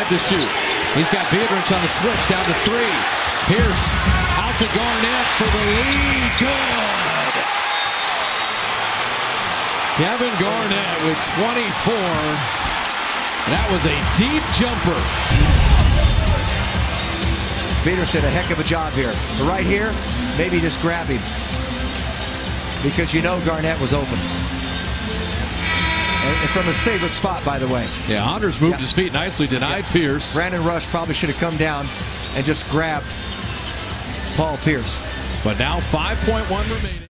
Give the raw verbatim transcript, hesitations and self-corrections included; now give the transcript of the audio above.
to shoot. He's got Beatrice on the switch down to three. Pierce out to Garnett for the lead. Good. Kevin Garnett with twenty-four. That was a deep jumper. Beatrice did a heck of a job here. But right here, maybe just grab him, because you know Garnett was open. And from his favorite spot, by the way. Yeah, Anders moved yeah. his feet nicely, denied yeah. Pierce. Brandon Rush probably should have come down and just grabbed Paul Pierce. But now five point one remaining.